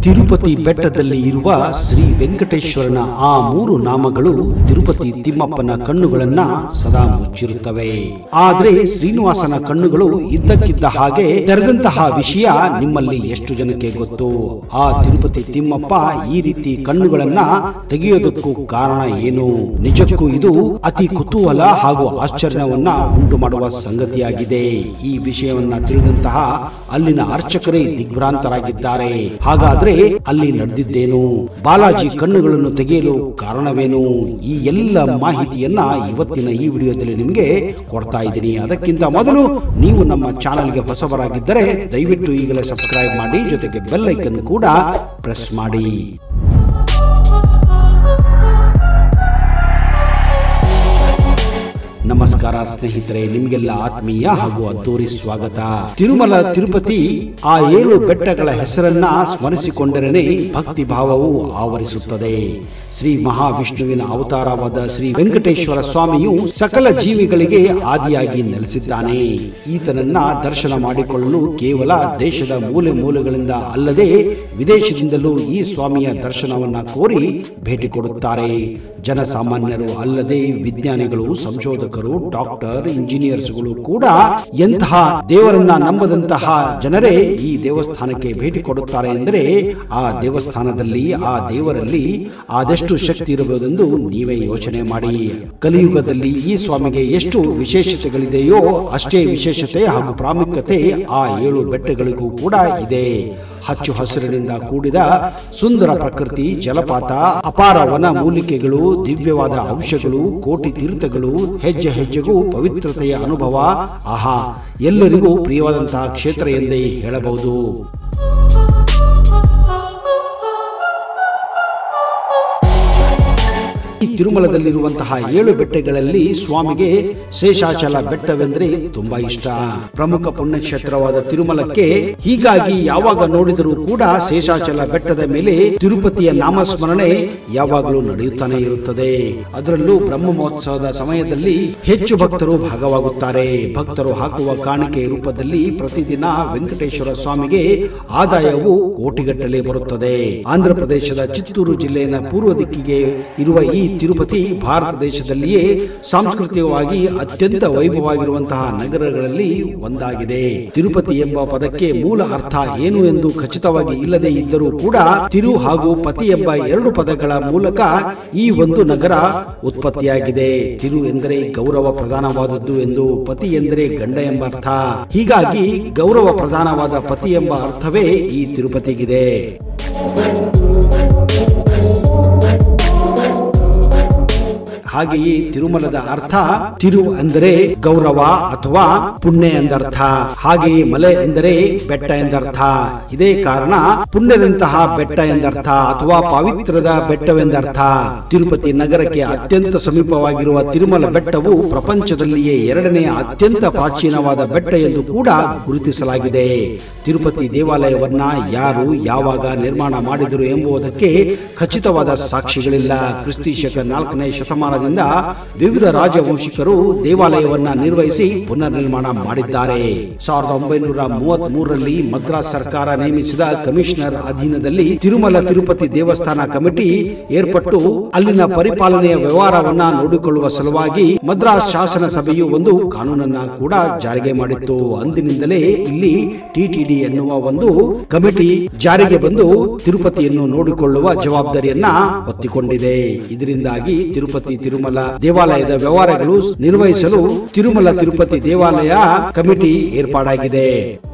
ತಿರುಪತಿ ಬೆಟ್ಟದಲ್ಲಿ ಇರುವ ಶ್ರೀ ವೆಂಕಟೇಶ್ವರನ ಆ 3 ನಾಮಗಳು ತಿರುಪತಿ ತಿಮ್ಮಪ್ಪನ ಕಣ್ಣುಗಳನ್ನ ಸದಾ ಮುಚ್ಚಿರುತ್ತವೆ. ಆದರೆ ಶ್ರೀನಿವಾಸನ ಕಣ್ಣುಗಳು ಇದ್ದಕ್ಕಿದ್ದ ಹಾಗೆ ತೆರೆದಂತಹ ವಿಷಯ ನಿಮ್ಮಲ್ಲಿ ಎಷ್ಟು ಜನಕ್ಕೆ ಗೊತ್ತು? ಆ ತಿರುಪತಿ ತಿಮ್ಮಪ್ಪ ಈ ರೀತಿ ಕಣ್ಣುಗಳನ್ನ ತೆಗೆಯೋದಕ್ಕೂ ಕಾರಣ ಏನು? ನಿಜಕ್ಕೂ ಇದು ಅತಿ ಕುತೂಹಲ ಹಾಗೂ ಆಶ್ಚರ್ಯವನ್ನ ಉಂಟು ಮಾಡುವ ಸಂಗತಿಯಾಗಿದೆ. ಈ ವಿಷಯವನ್ನ ತಿಳಿದಂತಹ ಅಲ್ಲಿನ ಅರ್ಚಕರೇ ದಿಗ್ಭ್ರಾಂತರಾಗಿದ್ದಾರೆ. ಹಾಗಾದ್ರೆ ಅಲ್ಲಿ ನಡೆದಿದ್ದೇನು? ಬಾಲಾಜಿ ಕಣ್ಣುಗಳನ್ನು ತೆಗೆಯಲು ಕಾರಣವೇನು? ಈ ಎಲ್ಲ ಮಾಹಿತಿಯನ್ನ ಇವತ್ತಿನ ಈ ವಿಡಿಯೋದಲ್ಲಿ ನಿಮಗೆ ಕೊಡ್ತಾ ಇದ್ದೀನಿ. ಅದಕ್ಕಿಂತ ಮೊದಲು ನೀವು ನಮ್ಮ ಚಾನೆಲ್ಗೆ ಹೊಸಬರಾಗಿದ್ದರೆ ದಯವಿಟ್ಟು ಈಗಲೇ ಸಬ್ಸ್ಕ್ರೈಬ್ ಮಾಡಿ, ಜೊತೆಗೆ ಬೆಲ್ ಐಕನ್ ಕೂಡ ಪ್ರೆಸ್ ಮಾಡಿ. ನಮಸ್ಕಾರ ಸ್ನೇಹಿತರೆ, ನಿಮಗೆಲ್ಲ ಆತ್ಮೀಯ ಹಾಗೂ ಅದ್ದೂರಿ ಸ್ವಾಗತ. ತಿರುಮಲ ತಿರುಪತಿ ಆ 7 ಬೆಟ್ಟಗಳ ಹೆಸರನ್ನ ಸ್ಮರಿಸಿಕೊಂಡರೆ ಭಕ್ತಿ ಭಾವವು ಆವರಿಸುತ್ತದೆ. ಶ್ರೀ ಮಹಾವಿಷ್ಣುವಿನ ಅವತಾರವಾದ ಶ್ರೀ ವೆಂಕಟೇಶ್ವರ ಸ್ವಾಮಿಯು ಸಕಲ ಜೀವಿಗಳಿಗೆ ಆದಿಯಾಗಿ ನೆಲೆಸಿದ್ದಾನೆ. ಈತನನ್ನ ದರ್ಶನ ಮಾಡಿಕೊಳ್ಳಲು ಕೇವಲ ದೇಶದ ಮೂಲೆ ಮೂಲೆಗಳಿಂದ ಅಲ್ಲದೆ ವಿದೇಶದಿಂದಲೂ ಈ ಸ್ವಾಮಿಯ ದರ್ಶನವನ್ನ ಕೋರಿ ಭೇಟಿ ಕೊಡುತ್ತಾರೆ. ಜನಸಾಮಾನ್ಯರು ಅಲ್ಲದೆ ವಿಜ್ಞಾನಿಗಳು, ಸಂಶೋಧಕರು, ಡಾಕ್ಟರ್, ಇಂಜಿನಿಯರ್ಸ್ಗಳು ಕೂಡ ಎಂತಹ ದೇವರನ್ನ ನಂಬದಂತಹ ಜನರೇ ಈ ದೇವಸ್ಥಾನಕ್ಕೆ ಭೇಟಿ ಕೊಡುತ್ತಾರೆ ಎಂದರೆ ಆ ದೇವಸ್ಥಾನದಲ್ಲಿ, ಆ ದೇವರಲ್ಲಿ ಆದಷ್ಟು ಶಕ್ತಿ ಇರಬಹುದೆಂದು ನೀವೇ ಯೋಚನೆ ಮಾಡಿ. ಕಲಿಯುಗದಲ್ಲಿ ಈ ಸ್ವಾಮಿಗೆ ಎಷ್ಟು ವಿಶೇಷತೆಗಳಿದೆಯೋ ಅಷ್ಟೇ ವಿಶೇಷತೆ ಹಾಗೂ ಪ್ರಾಮುಖ್ಯತೆ ಆ 7 ಬೆಟ್ಟಗಳಿಗೂ ಕೂಡ ಇದೆ. ಹಚ್ಚು ಹಸಿರಿನಿಂದ ಕೂಡಿದ ಸುಂದರ ಪ್ರಕೃತಿ, ಜಲಪಾತ, ಅಪಾರ ವನ ಮೂಲಿಕೆಗಳು, ದಿವ್ಯವಾದ ಅಂಶಗಳು, ಕೋಟಿ ತೀರ್ಥಗಳು, ಹೆಜ್ಜೆ ಹೆಜ್ಜೆಗೂ ಪವಿತ್ರತೆಯ ಅನುಭವ. ಆಹಾ, ಎಲ್ಲರಿಗೂ ಪ್ರಿಯವಾದಂತಹ ಕ್ಷೇತ್ರ ಎಂದೇ ಹೇಳಬಹುದು. ಈ ತಿರುಮಲದಲ್ಲಿರುವಂತಹ 7 ಬೆಟ್ಟಗಳಲ್ಲಿ ಸ್ವಾಮಿಗೆ ಶೇಷಾಚಲ ಬೆಟ್ಟವೆಂದರೆ ತುಂಬಾ ಇಷ್ಟ. ಪ್ರಮುಖ ಪುಣ್ಯಕ್ಷೇತ್ರವಾದ ತಿರುಮಲಕ್ಕೆ ಹೀಗಾಗಿ ಯಾವಾಗ ನೋಡಿದರೂ ಕೂಡ ಶೇಷಾಚಲ ಬೆಟ್ಟದ ಮೇಲೆ ತಿರುಪತಿಯ ನಾಮಸ್ಮರಣೆ ಯಾವಾಗಲೂ ನಡೆಯುತ್ತಾನೆ ಇರುತ್ತದೆ. ಅದರಲ್ಲೂ ಬ್ರಹ್ಮ ಮಹೋತ್ಸವದ ಸಮಯದಲ್ಲಿ ಹೆಚ್ಚು ಭಕ್ತರು ಭಾಗವಾಗುತ್ತಾರೆ. ಭಕ್ತರು ಹಾಕುವ ಕಾಣಿಕೆ ರೂಪದಲ್ಲಿ ಪ್ರತಿದಿನ ವೆಂಕಟೇಶ್ವರ ಸ್ವಾಮಿಗೆ ಆದಾಯವು ಕೋಟಿಗಟ್ಟಲೆ ಬರುತ್ತದೆ. ಆಂಧ್ರ ಪ್ರದೇಶದ ಚಿತ್ತೂರು ಜಿಲ್ಲೆಯ ಪೂರ್ವ ದಿಕ್ಕಿಗೆ ಇರುವ ಈ ತಿರುಪತಿ ಭಾರತ ದೇಶದಲ್ಲಿಯೇ ಸಾಂಸ್ಕೃತಿಕವಾಗಿ ಅತ್ಯಂತ ವೈಭವವಾಗಿರುವಂತಹ ನಗರಗಳಲ್ಲಿ ಒಂದಾಗಿದೆ. ತಿರುಪತಿ ಎಂಬ ಪದಕ್ಕೆ ಮೂಲ ಅರ್ಥ ಏನು ಎಂದು ಖಚಿತವಾಗಿ ಇಲ್ಲದೆ ಇದ್ದರೂ ಕೂಡ ತಿರು ಹಾಗೂ ಪತಿ ಎಂಬ 2 ಪದಗಳ ಮೂಲಕ ಈ ಒಂದು ನಗರ ಉತ್ಪತ್ತಿಯಾಗಿದೆ. ತಿರು ಎಂದರೆ ಗೌರವ ಪ್ರಧಾನವಾದದ್ದು ಎಂದು, ಪತಿ ಎಂದರೆ ಗಂಡ ಎಂಬ ಅರ್ಥ. ಹೀಗಾಗಿ ಗೌರವ ಪ್ರಧಾನವಾದ ಪತಿ ಎಂಬ ಅರ್ಥವೇ ಈ ತಿರುಪತಿಗಿದೆ. ಹಾಗೆಯೇ ತಿರುಮಲದ ಅರ್ಥ ತಿರು ಅಂದರೆ ಗೌರವ ಅಥವಾ ಪುಣ್ಯ ಎಂದರ್ಥ. ಹಾಗೆಯೇ ಮಲೆ ಎಂದರೆ ಬೆಟ್ಟ ಎಂದರ್ಥ. ಇದೇ ಕಾರಣ ಪುಣ್ಯದಂತಹ ಬೆಟ್ಟ ಎಂದರ್ಥ ಅಥವಾ ಪವಿತ್ರದ ಬೆಟ್ಟವೆಂದರ್ಥ. ತಿರುಪತಿ ನಗರಕ್ಕೆ ಅತ್ಯಂತ ಸಮೀಪವಾಗಿರುವ ತಿರುಮಲ ಬೆಟ್ಟವು ಪ್ರಪಂಚದಲ್ಲಿಯೇ 2ನೇ ಅತ್ಯಂತ ಪ್ರಾಚೀನವಾದ ಬೆಟ್ಟ ಎಂದು ಕೂಡ ಗುರುತಿಸಲಾಗಿದೆ. ತಿರುಪತಿ ದೇವಾಲಯವನ್ನ ಯಾರು ಯಾವಾಗ ನಿರ್ಮಾಣ ಮಾಡಿದರು ಎಂಬುದಕ್ಕೆ ಖಚಿತವಾದ ಸಾಕ್ಷಿಗಳಿಲ್ಲ. ಕ್ರಿಸ್ತಿ ಶಕ 4ನೇ ಶತಮಾನದಿಂದ ವಿವಿಧ ರಾಜವಂಶಿಕರು ದೇವಾಲಯವನ್ನ ನಿರ್ವಹಿಸಿ ಪುನರ್ ನಿರ್ಮಾಣ ಮಾಡಿದ್ದಾರೆ. 1933ರಲ್ಲಿ ಮದ್ರಾಸ್ ಸರ್ಕಾರ ನೇಮಿಸಿದ ಕಮಿಷನರ್ ಅಧೀನದಲ್ಲಿ ತಿರುಮಲ ತಿರುಪತಿ ದೇವಸ್ಥಾನ ಕಮಿಟಿ ಏರ್ಪಟ್ಟು ಅಲ್ಲಿನ ಪರಿಪಾಲನೆಯ ವ್ಯವಹಾರವನ್ನ ನೋಡಿಕೊಳ್ಳುವ ಸಲುವಾಗಿ ಮದ್ರಾಸ್ ಶಾಸನ ಸಭೆಯು ಒಂದು ಕಾನೂನನ್ನ ಕೂಡ ಜಾರಿಗೆ ಮಾಡಿತ್ತು. ಅಂದಿನಿಂದಲೇ ಇಲ್ಲಿ ಟಿಟಿಡಿ ಎನ್ನುವ ಒಂದು ಕಮಿಟಿ ಜಾರಿಗೆ ಬಂದು ತಿರುಪತಿಯನ್ನು ನೋಡಿಕೊಳ್ಳುವ ಜವಾಬ್ದಾರಿಯನ್ನ ಹೊತ್ತಿಕೊಂಡಿದೆ. ಇದರಿಂದಾಗಿ ತಿರುಪತಿ ತಿರುಮಲ ದೇವಾಲಯದ ವ್ಯವಹಾರಗಳು ನಿರ್ವಹಿಸಲು ತಿರುಮಲ ತಿರುಪತಿ ದೇವಾಲಯ ಕಮಿಟಿ ಏರ್ಪಾಡಾಗಿದೆ.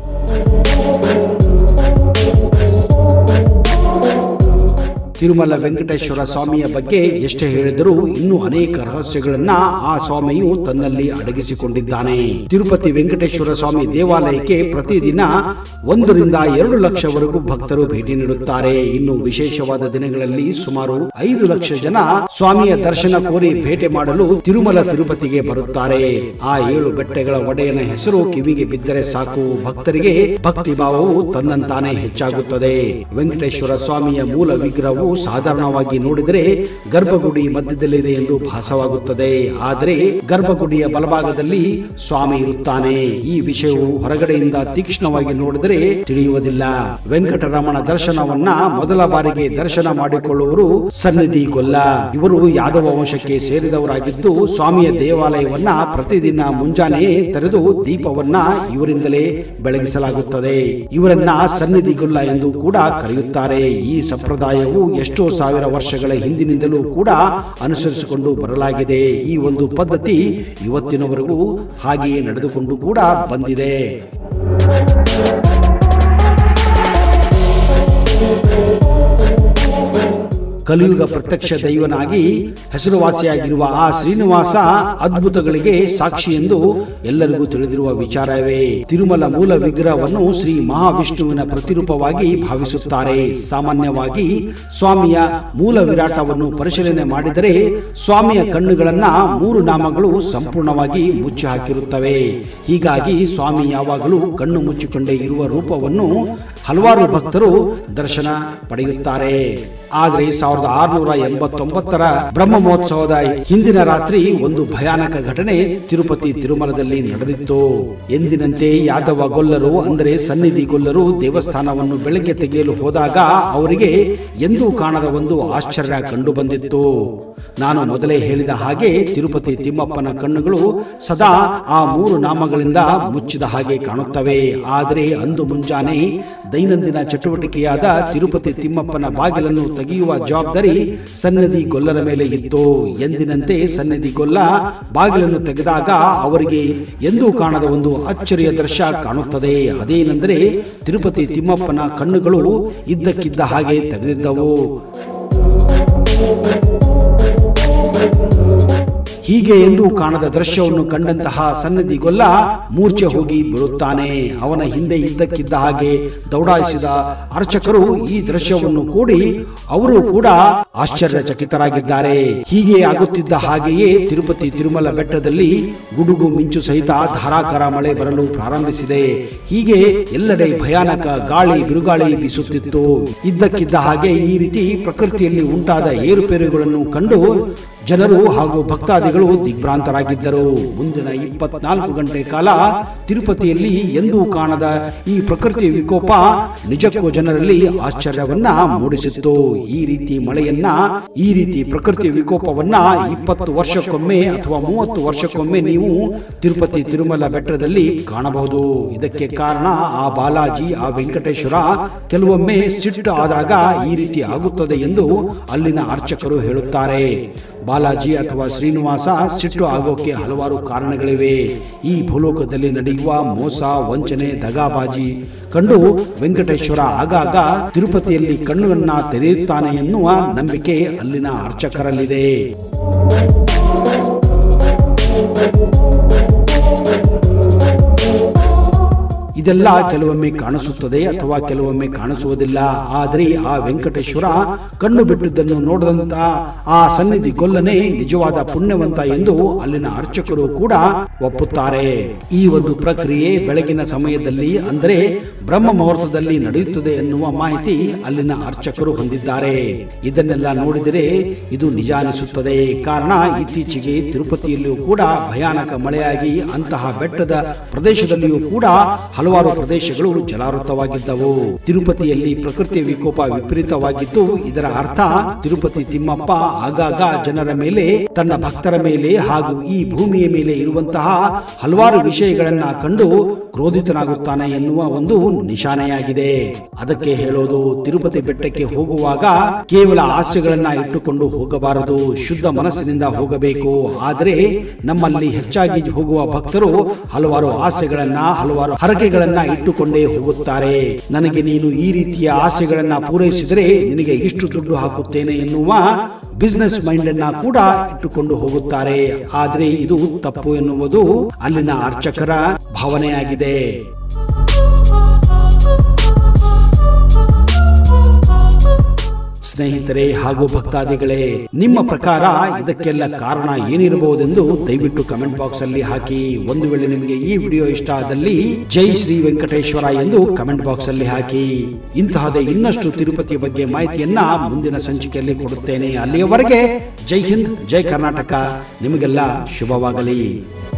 ತಿರುಮಲ ವೆಂಕಟೇಶ್ವರ ಸ್ವಾಮಿಯ ಬಗ್ಗೆ ಎಷ್ಟೇ ಹೇಳಿದರೂ ಇನ್ನೂ ಅನೇಕ ರಹಸ್ಯಗಳನ್ನ ಆ ಸ್ವಾಮಿಯು ತನ್ನಲ್ಲಿ ಅಡಗಿಸಿಕೊಂಡಿದ್ದಾನೆ. ತಿರುಪತಿ ವೆಂಕಟೇಶ್ವರ ಸ್ವಾಮಿ ದೇವಾಲಯಕ್ಕೆ ಪ್ರತಿದಿನ 1 ರಿಂದ 2 ಲಕ್ಷವರೆಗೂ ಭಕ್ತರು ಭೇಟಿ ನೀಡುತ್ತಾರೆ. ಇನ್ನು ವಿಶೇಷವಾದ ದಿನಗಳಲ್ಲಿ ಸುಮಾರು 5 ಲಕ್ಷ ಜನ ಸ್ವಾಮಿಯ ದರ್ಶನ ಕೋರಿ ಭೇಟಿ ಮಾಡಲು ತಿರುಮಲ ತಿರುಪತಿಗೆ ಬರುತ್ತಾರೆ. ಆ 7 ಬೆಟ್ಟಗಳ ಒಡೆಯನ ಹೆಸರು ಕಿವಿಗೆ ಬಿದ್ದರೆ ಸಾಕು, ಭಕ್ತರಿಗೆ ಭಕ್ತಿ ಭಾವವು ತನ್ನಂತಾನೆ ಹೆಚ್ಚಾಗುತ್ತದೆ. ವೆಂಕಟೇಶ್ವರ ಸ್ವಾಮಿಯ ಮೂಲ ವಿಗ್ರಹವು ಸಾಧಾರಣವಾಗಿ ನೋಡಿದರೆ ಗರ್ಭಗುಡಿ ಮಧ್ಯದಲ್ಲಿದೆ ಎಂದು ಭಾಸವಾಗುತ್ತದೆ. ಆದರೆ ಗರ್ಭಗುಡಿಯ ಬಲಭಾಗದಲ್ಲಿ ಸ್ವಾಮಿ ಇರುತ್ತಾನೆ. ಈ ವಿಷಯವು ಹೊರಗಡೆಯಿಂದ ತೀಕ್ಷ್ಣವಾಗಿ ನೋಡಿದರೆ ತಿಳಿಯುವುದಿಲ್ಲ. ವೆಂಕಟರಮಣ ದರ್ಶನವನ್ನ ಮೊದಲ ಬಾರಿಗೆ ದರ್ಶನ ಮಾಡಿಕೊಳ್ಳುವರು ಸನ್ನಿಧಿ ಗೊಲ್ಲ. ಇವರು ಯಾದವ ವಂಶಕ್ಕೆ ಸೇರಿದವರಾಗಿದ್ದು ಸ್ವಾಮಿಯ ದೇವಾಲಯವನ್ನ ಪ್ರತಿದಿನ ಮುಂಜಾನೆ ತೆರೆದು ದೀಪವನ್ನ ಇವರಿಂದಲೇ ಬೆಳಗಿಸಲಾಗುತ್ತದೆ. ಇವರನ್ನ ಸನ್ನಿಧಿ ಗೊಲ್ಲ ಎಂದು ಕೂಡ ಕರೆಯುತ್ತಾರೆ. ಈ ಸಂಪ್ರದಾಯವು ಎಷ್ಟೋ ಸಾವಿರ ವರ್ಷಗಳ ಹಿಂದಿನಿಂದಲೂ ಕೂಡ ಅನುಸರಿಸಿಕೊಂಡು ಬರಲಾಗಿದೆ. ಈ ಒಂದು ಪದ್ಧತಿ ಇವತ್ತಿನವರೆಗೂ ಹಾಗೆಯೇ ನಡೆದುಕೊಂಡು ಕೂಡ ಬಂದಿದೆ. ಕಲಿಯುಗ ಪ್ರತ್ಯಕ್ಷ ದೈವನಾಗಿ ಹೆಸರುವಾಸಿಯಾಗಿರುವ ಆ ಶ್ರೀನಿವಾಸ ಅದ್ಭುತಗಳಿಗೆ ಸಾಕ್ಷಿ ಎಂದು ಎಲ್ಲರಿಗೂ ತಿಳಿದಿರುವ ವಿಚಾರವೇ. ತಿರುಮಲ ಮೂಲ ವಿಗ್ರಹವನ್ನು ಶ್ರೀ ಮಹಾವಿಷ್ಣುವಿನ ಪ್ರತಿರೂಪವಾಗಿ ಭಾವಿಸುತ್ತಾರೆ. ಸಾಮಾನ್ಯವಾಗಿ ಸ್ವಾಮಿಯ ಮೂಲ ವಿರಾಟವನ್ನು ಪರಿಶೀಲನೆ ಮಾಡಿದರೆ ಸ್ವಾಮಿಯ ಕಣ್ಣುಗಳನ್ನ 3 ನಾಮಗಳು ಸಂಪೂರ್ಣವಾಗಿ ಮುಚ್ಚಿ ಹಾಕಿರುತ್ತವೆ. ಹೀಗಾಗಿ ಸ್ವಾಮಿ ಯಾವಾಗಲೂ ಕಣ್ಣು ಮುಚ್ಚಿಕೊಂಡೇ ಇರುವ ರೂಪವನ್ನು ಹಲವಾರು ಭಕ್ತರು ದರ್ಶನ ಪಡೆಯುತ್ತಾರೆ. ಆದರೆ 1689ರ ಬ್ರಹ್ಮ ಮಹೋತ್ಸವದ ಹಿಂದಿನ ರಾತ್ರಿ ಒಂದು ಭಯಾನಕ ಘಟನೆ ತಿರುಪತಿ ತಿರುಮಲದಲ್ಲಿ ನಡೆದಿತ್ತು. ಎಂದಿನಂತೆ ಯಾದವ ಗೊಲ್ಲರು ಅಂದರೆ ಸನ್ನಿಧಿ ಗೊಲ್ಲರು ದೇವಸ್ಥಾನವನ್ನು ಬೆಳಗ್ಗೆ ತೆಗೆಯಲು ಹೋದಾಗ ಅವರಿಗೆ ಎಂದೂ ಕಾಣದ ಒಂದು ಆಶ್ಚರ್ಯ ಕಂಡು ಬಂದಿತ್ತು. ನಾನು ಮೊದಲೇ ಹೇಳಿದ ಹಾಗೆ ತಿರುಪತಿ ತಿಮ್ಮಪ್ಪನ ಕಣ್ಣುಗಳು ಸದಾ ಆ 3 ನಾಮಗಳಿಂದ ಮುಚ್ಚಿದ ಹಾಗೆ ಕಾಣುತ್ತವೆ. ಆದರೆ ಅಂದು ಮುಂಜಾನೆ ದೈನಂದಿನ ಚಟುವಟಿಕೆಯಾದ ತಿರುಪತಿ ತಿಮ್ಮಪ್ಪನ ಬಾಗಿಲನ್ನು ತೆಗೆಯುವ ಜವಾಬ್ದಾರಿ ಸನ್ನಿಧಿ ಗೊಲ್ಲರ ಮೇಲೆ ಇತ್ತು. ಎಂದಿನಂತೆ ಸನ್ನಿಧಿ ಗೊಲ್ಲ ಬಾಗಿಲನ್ನು ತೆಗೆದಾಗ ಅವರಿಗೆ ಎಂದೂ ಕಾಣದ ಒಂದು ಅಚ್ಚರಿಯ ದೃಶ್ಯ ಕಾಣುತ್ತದೆ. ಅದೇನೆಂದರೆ ತಿರುಪತಿ ತಿಮ್ಮಪ್ಪನ ಕಣ್ಣುಗಳು ಇದ್ದಕ್ಕಿದ್ದ ಹಾಗೆ ತೆಗೆದಿದ್ದವು. ಹೀಗೆ ಎಂದೂ ಕಾಣದ ದೃಶ್ಯವನ್ನು ಕಂಡಂತಹ ಸನ್ನಿಧಿ ಗೊಲ್ಲ ಮೂರ್ಛೆ ಹೋಗಿ ಬೀಳುತ್ತಾನೆ. ಅವನ ಹಿಂದೆ ಇದ್ದಕ್ಕಿದ್ದ ಹಾಗೆ ದೌಡಾಯಿಸಿದ ಅರ್ಚಕರು ಈ ದೃಶ್ಯವನ್ನು ಕೂಡಿ ಅವರು ಕೂಡ ಆಶ್ಚರ್ಯಚಕಿತರಾಗಿದ್ದಾರೆ. ಹೀಗೆ ಆಗುತ್ತಿದ್ದ ಹಾಗೆಯೇ ತಿರುಪತಿ ತಿರುಮಲ ಬೆಟ್ಟದಲ್ಲಿ ಗುಡುಗು ಮಿಂಚು ಸಹಿತ ಧಾರಾಕಾರ ಮಳೆ ಬರಲು ಪ್ರಾರಂಭಿಸಿದೆ. ಹೀಗೆ ಎಲ್ಲೆಡೆ ಭಯಾನಕ ಗಾಳಿ ಬಿರುಗಾಳಿ ಬೀಸುತ್ತಿತ್ತು. ಇದ್ದಕ್ಕಿದ್ದ ಹಾಗೆ ಈ ರೀತಿ ಪ್ರಕೃತಿಯಲ್ಲಿ ಉಂಟಾದ ಏರುಪೇರುಗಳನ್ನು ಕಂಡು ಜನರು ಹಾಗೂ ಭಕ್ತಾದಿಗಳು ದಿಗ್ಭ್ರಾಂತರಾಗಿದ್ದರು. ಮುಂದಿನ 24 ಗಂಟೆ ಕಾಲ ತಿರುಪತಿಯಲ್ಲಿ ಎಂದೂ ಕಾಣದ ಈ ಪ್ರಕೃತಿ ವಿಕೋಪ ನಿಜಕ್ಕೂ ಜನರಲ್ಲಿ ಆಶ್ಚರ್ಯವನ್ನ ಮೂಡಿಸಿತ್ತು. ಈ ರೀತಿ ಮಳೆಯನ್ನ, ಈ ರೀತಿ ಪ್ರಕೃತಿ ವಿಕೋಪವನ್ನ 20 ವರ್ಷಕ್ಕೊಮ್ಮೆ ಅಥವಾ 30 ವರ್ಷಕ್ಕೊಮ್ಮೆ ನೀವು ತಿರುಪತಿ ತಿರುಮಲ ಬೆಟ್ಟದಲ್ಲಿ ಕಾಣಬಹುದು. ಇದಕ್ಕೆ ಕಾರಣ ಆ ಬಾಲಾಜಿ, ಆ ವೆಂಕಟೇಶ್ವರ ಕೆಲವೊಮ್ಮೆ ಸಿಟ್ಟು ಆದಾಗ ಈ ರೀತಿ ಆಗುತ್ತದೆ ಎಂದು ಅಲ್ಲಿನ ಅರ್ಚಕರು ಹೇಳುತ್ತಾರೆ. ಬಾಲಾಜಿ ಅಥವಾ ಶ್ರೀನಿವಾಸ ಸಿಟ್ಟು ಆಗೋಕೆ ಹಲವಾರು ಕಾರಣಗಳಿವೆ. ಈ ಭೂಲೋಕದಲ್ಲಿ ನಡೆಯುವ ಮೋಸ, ವಂಚನೆ, ದಗಾಬಾಜಿ ಕಂಡು ವೆಂಕಟೇಶ್ವರ ಆಗಾಗ ತಿರುಪತಿಯಲ್ಲಿ ಕಣ್ಣುಗಳನ್ನ ತೆರೆಯುತ್ತಾನೆ ಎನ್ನುವ ನಂಬಿಕೆ ಅಲ್ಲಿನ ಅರ್ಚಕರಲ್ಲಿದೆ. ಇದೆಲ್ಲ ಕೆಲವೊಮ್ಮೆ ಕಾಣಿಸುತ್ತದೆ ಅಥವಾ ಕೆಲವೊಮ್ಮೆ ಕಾಣಿಸುವುದಿಲ್ಲ. ಆದರೆ ಆ ವೆಂಕಟೇಶ್ವರ ಕಣ್ಣು ಬಿಟ್ಟುದನ್ನು ನೋಡಿದಂತ ಆ ಸನ್ನಿಧಿ ಗೊಲ್ಲನೆ ನಿಜವಾದ ಪುಣ್ಯವಂತ ಎಂದು ಅಲ್ಲಿನ ಅರ್ಚಕರು ಕೂಡ ಒಪ್ಪುತ್ತಾರೆ. ಈ ಒಂದು ಪ್ರಕ್ರಿಯೆ ಬೆಳಗಿನ ಸಮಯದಲ್ಲಿ ಅಂದರೆ ಬ್ರಹ್ಮ ಮುಹೂರ್ತದಲ್ಲಿ ನಡೆಯುತ್ತದೆ ಎನ್ನುವ ಮಾಹಿತಿ ಅಲ್ಲಿನ ಅರ್ಚಕರು ಹೊಂದಿದ್ದಾರೆ. ಇದನ್ನೆಲ್ಲ ನೋಡಿದರೆ ಇದು ನಿಜ ಅನಿಸುತ್ತದೆ. ಕಾರಣ ಇತ್ತೀಚೆಗೆ ತಿರುಪತಿಯಲ್ಲಿಯೂ ಕೂಡ ಭಯಾನಕ ಮಳೆಯಾಗಿ ಅಂತಹ ಬೆಟ್ಟದ ಪ್ರದೇಶದಲ್ಲಿಯೂ ಕೂಡ ಹಲವಾರು ಪ್ರದೇಶಗಳು ಜಲಾವೃತವಾಗಿದ್ದವು. ತಿರುಪತಿಯಲ್ಲಿ ಪ್ರಕೃತಿ ವಿಕೋಪ ವಿಪರೀತವಾಗಿದ್ದು ಇದರ ಅರ್ಥ ತಿರುಪತಿ ತಿಮ್ಮಪ್ಪ ಆಗಾಗ ಜನರ ಮೇಲೆ, ತನ್ನ ಭಕ್ತರ ಮೇಲೆ ಹಾಗೂ ಈ ಭೂಮಿಯ ಮೇಲೆ ಇರುವಂತಹ ಹಲವಾರು ವಿಷಯಗಳನ್ನ ಕಂಡು ಕ್ರೋಧಿತನಾಗುತ್ತಾನೆ ಎನ್ನುವ ಒಂದು ನಿಶಾನೆಯಾಗಿದೆ. ಅದಕ್ಕೆ ಹೇಳೋದು, ತಿರುಪತಿ ಬೆಟ್ಟಕ್ಕೆ ಹೋಗುವಾಗ ಕೇವಲ ಆಸೆಗಳನ್ನ ಇಟ್ಟುಕೊಂಡು ಹೋಗಬಾರದು, ಶುದ್ಧ ಮನಸ್ಸಿನಿಂದ ಹೋಗಬೇಕು. ಆದರೆ ನಮ್ಮಲ್ಲಿ ಹೆಚ್ಚಾಗಿ ಹೋಗುವ ಭಕ್ತರು ಹಲವಾರು ಆಸೆಗಳನ್ನ, ಹಲವಾರು ಹರಕೆಗಳನ್ನ ಇಟ್ಟುಕೊಂಡೇ ಹೋಗುತ್ತಾರೆ. ನನಗೆ ನೀನು ಈ ರೀತಿಯ ಆಸೆಗಳನ್ನ ಪೂರೈಸಿದರೆ ನಿನಗೆ ಇಷ್ಟು ದುಡ್ಡು ಹಾಕುತ್ತೇನೆ ಎನ್ನುವ ಬಿಸಿನೆಸ್ ಮೈಂಡ್ ಅನ್ನ ಕೂಡ ಇಟ್ಟುಕೊಂಡು ಹೋಗುತ್ತಾರೆ. ಆದರೆ ಇದು ತಪ್ಪು ಎನ್ನುವುದು ಅಲ್ಲಿನ ಅರ್ಚಕರ ಭಾವನೆಯಾಗಿದೆ. ಸ್ನೇಹಿತರೆ ಹಾಗೂ ಭಕ್ತಾದಿಗಳೇ, ನಿಮ್ಮ ಪ್ರಕಾರ ಇದಕ್ಕೆಲ್ಲ ಕಾರಣ ಏನಿರಬಹುದೆಂದು ದಯವಿಟ್ಟು ಕಮೆಂಟ್ ಬಾಕ್ಸ್ ಅಲ್ಲಿ ಹಾಕಿ. ಒಂದು ವೇಳೆ ನಿಮಗೆ ಈ ವಿಡಿಯೋ ಇಷ್ಟ ಆದಲ್ಲಿ ಜೈ ಶ್ರೀ ವೆಂಕಟೇಶ್ವರ ಎಂದು ಕಮೆಂಟ್ ಬಾಕ್ಸ್ ಅಲ್ಲಿ ಹಾಕಿ. ಇಂತಹದೇ ಇನ್ನಷ್ಟು ತಿರುಪತಿ ಬಗ್ಗೆ ಮಾಹಿತಿಯನ್ನ ಮುಂದಿನ ಸಂಚಿಕೆಯಲ್ಲಿ ಕೊಡುತ್ತೇನೆ. ಅಲ್ಲಿಯವರೆಗೆ ಜೈ ಹಿಂದ್, ಜೈ ಕರ್ನಾಟಕ. ನಿಮಗೆಲ್ಲ ಶುಭವಾಗಲಿ.